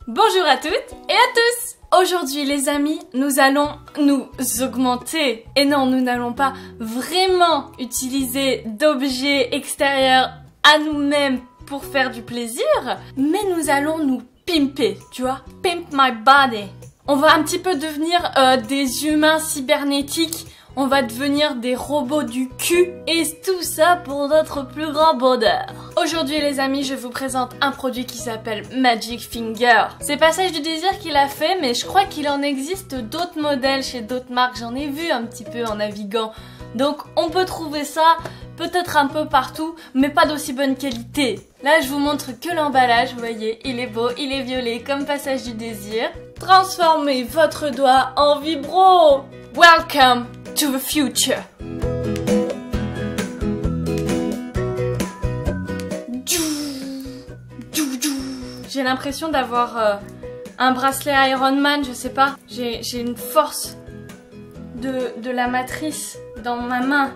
Bonjour à toutes et à tous. Aujourd'hui les amis, nous allons nous augmenter. Et non, nous n'allons pas vraiment utiliser d'objets extérieurs à nous-mêmes pour faire du plaisir, mais nous allons nous pimper, tu vois, pimp my body. On va un petit peu devenir des humains cybernétiques. On va devenir des robots du cul et tout ça pour notre plus grand bonheur. Aujourd'hui les amis, je vous présente un produit qui s'appelle Magic Finger. C'est Passage du Désir qui l'a fait, mais je crois qu'il en existe d'autres modèles chez d'autres marques. J'en ai vu un petit peu en naviguant. Donc on peut trouver ça peut-être un peu partout, mais pas d'aussi bonne qualité. Là je vous montre que l'emballage, vous voyez, il est beau, il est violet comme Passage du Désir. Transformez votre doigt en vibro. Welcome to the future. J'ai l'impression d'avoir un bracelet Iron Man, je sais pas. J'ai une force de la matrice dans ma main.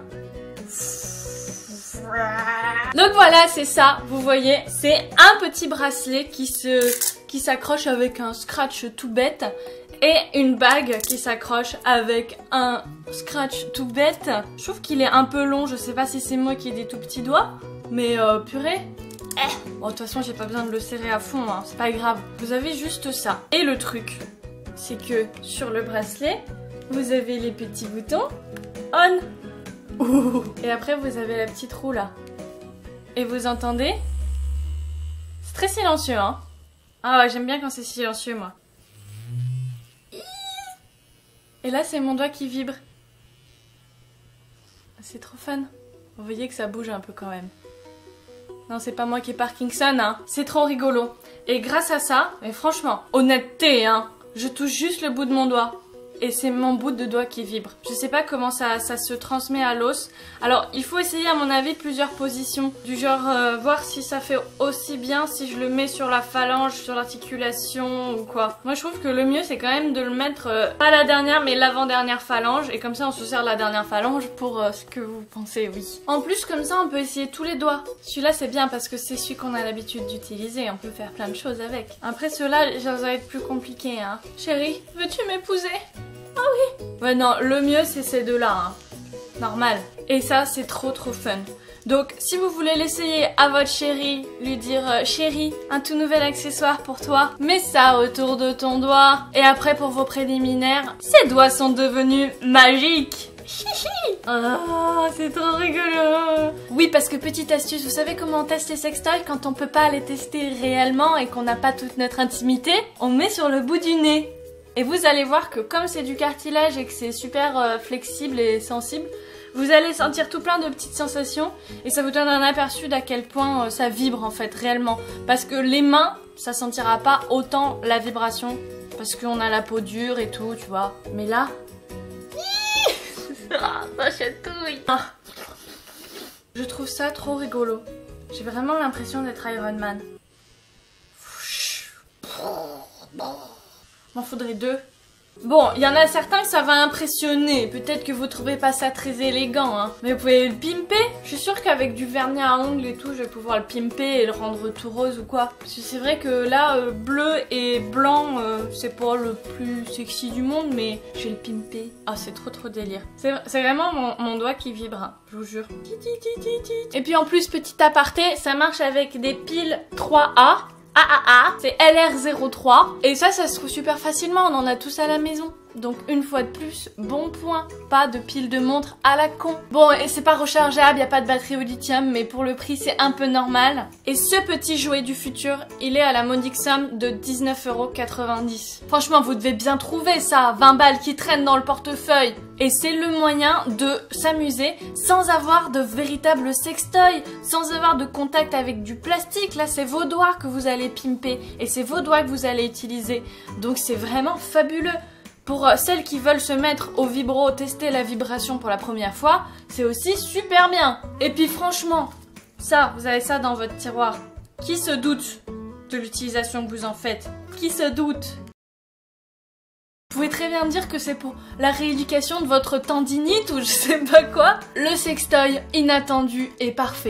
Donc voilà, c'est ça, vous voyez, c'est un petit bracelet qui s'accroche avec un scratch tout bête et une bague qui s'accroche avec un scratch tout bête. Je trouve qu'il est un peu long, je sais pas si c'est moi qui ai des tout petits doigts, mais purée. Bon, de toute façon, j'ai pas besoin de le serrer à fond, hein, c'est pas grave. Vous avez juste ça. Et le truc, c'est que sur le bracelet, vous avez les petits boutons on. Ouh. Et après, vous avez la petite roue là. Et vous entendez? C'est très silencieux, hein. Ah ouais, j'aime bien quand c'est silencieux, moi. Et là, c'est mon doigt qui vibre. C'est trop fun. Vous voyez que ça bouge un peu quand même. Non, c'est pas moi qui ai Parkinson, hein. C'est trop rigolo. Et grâce à ça, mais franchement, honnêteté, hein, je touche juste le bout de mon doigt. Et c'est mon bout de doigt qui vibre. Je sais pas comment ça se transmet à l'os. Alors il faut essayer à mon avis plusieurs positions. Du genre voir si ça fait aussi bien si je le mets sur la phalange, sur l'articulation ou quoi. Moi je trouve que le mieux c'est quand même de le mettre pas la dernière mais l'avant-dernière phalange. Et comme ça on se sert de la dernière phalange pour ce que vous pensez, oui. En plus comme ça on peut essayer tous les doigts. Celui-là c'est bien parce que c'est celui qu'on a l'habitude d'utiliser. On peut faire plein de choses avec. Après ceux-là ça va être plus compliqué, hein. Chérie, veux-tu m'épouser? Ah oui. Ouais non, le mieux c'est ces deux-là, hein. Normal. Et ça c'est trop fun. Donc si vous voulez l'essayer à votre chérie, lui dire chérie, un tout nouvel accessoire pour toi, mets ça autour de ton doigt. Et après pour vos préliminaires, ces doigts sont devenus magiques. Oh, c'est trop rigolo. Oui, parce que petite astuce, vous savez comment on teste les sextoys quand on peut pas les tester réellement et qu'on n'a pas toute notre intimité? On met sur le bout du nez. Et vous allez voir que comme c'est du cartilage et que c'est super flexible et sensible, vous allez sentir tout plein de petites sensations et ça vous donne un aperçu d'à quel point ça vibre en fait réellement. Parce que les mains, ça sentira pas autant la vibration parce qu'on a la peau dure et tout, tu vois. Mais là, ça chatouille. Je trouve ça trop rigolo. J'ai vraiment l'impression d'être Iron Man. M'en faudrait deux. Bon, il y en a certains que ça va impressionner. Peut-être que vous trouvez pas ça très élégant, hein. Mais vous pouvez le pimper. Je suis sûre qu'avec du vernis à ongles et tout, je vais pouvoir le pimper et le rendre tout rose ou quoi. Parce que c'est vrai que là, bleu et blanc, c'est pas le plus sexy du monde, mais je vais le pimper. Ah, c'est trop délire. C'est vraiment mon doigt qui vibre, hein, je vous jure. Et puis en plus, petit aparté, ça marche avec des piles 3A. C'est LR03 et ça se trouve super facilement, on en a tous à la maison. Donc une fois de plus, bon point, pas de pile de montre à la con. Bon, et c'est pas rechargeable, y a pas de batterie au lithium, mais pour le prix c'est un peu normal. Et ce petit jouet du futur, il est à la modique somme de 19,90 €. Franchement, vous devez bien trouver ça, 20 balles qui traînent dans le portefeuille. Et c'est le moyen de s'amuser sans avoir de véritable sextoy, sans avoir de contact avec du plastique. Là, c'est vos doigts que vous allez pimper et c'est vos doigts que vous allez utiliser. Donc c'est vraiment fabuleux. Pour celles qui veulent se mettre au vibro, tester la vibration pour la première fois, c'est aussi super bien. Et puis franchement, ça, vous avez ça dans votre tiroir. Qui se doute de l'utilisation que vous en faites? Qui se doute? Vous pouvez très bien me dire que c'est pour la rééducation de votre tendinite ou je sais pas quoi. Le sextoy inattendu et parfait.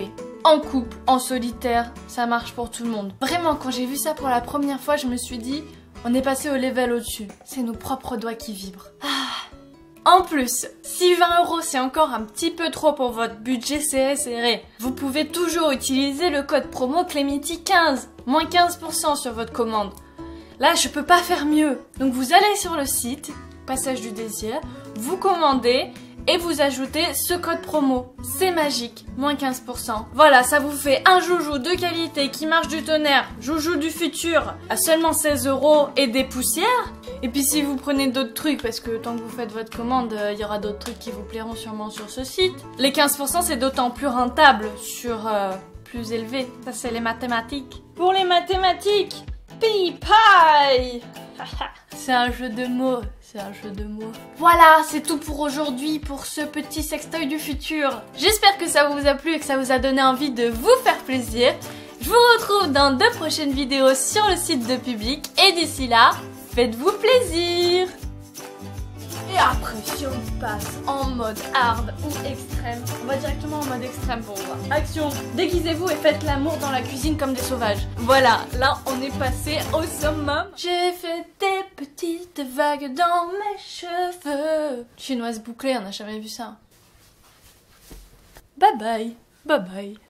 en couple, en solitaire, ça marche pour tout le monde. Vraiment, quand j'ai vu ça pour la première fois, je me suis dit, on est passé au level au-dessus. C'est nos propres doigts qui vibrent. En plus, si 20 € c'est encore un petit peu trop pour votre budget serré, vous pouvez toujours utiliser le code promo Clemity15, moins 15% sur votre commande. Là, je peux pas faire mieux. Donc vous allez sur le site, Passage du Désir, vous commandez et vous ajoutez ce code promo. C'est magique, moins 15%. Voilà, ça vous fait un joujou de qualité qui marche du tonnerre, joujou du futur, à seulement 16 € et des poussières. Et puis si vous prenez d'autres trucs, parce que tant que vous faites votre commande, il y aura d'autres trucs qui vous plairont sûrement sur ce site. Les 15% c'est d'autant plus rentable sur plus élevé. Ça c'est les mathématiques. Pour les mathématiques, pi-pie. C'est un jeu de mots, c'est un jeu de mots. Voilà, c'est tout pour aujourd'hui, pour ce petit sextoy du futur. J'espère que ça vous a plu et que ça vous a donné envie de vous faire plaisir. Je vous retrouve dans 2 prochaines vidéos sur le site de Public. Et d'ici là, faites-vous plaisir. Et après, si on passe en mode hard ou extrême, on va directement en mode extrême pour voir. Action, déguisez-vous et faites l'amour dans la cuisine comme des sauvages. Voilà, là on est passé au summum. J'ai fait des petites vagues dans mes cheveux. Chinoise bouclée, on n'a jamais vu ça. Bye bye, bye bye.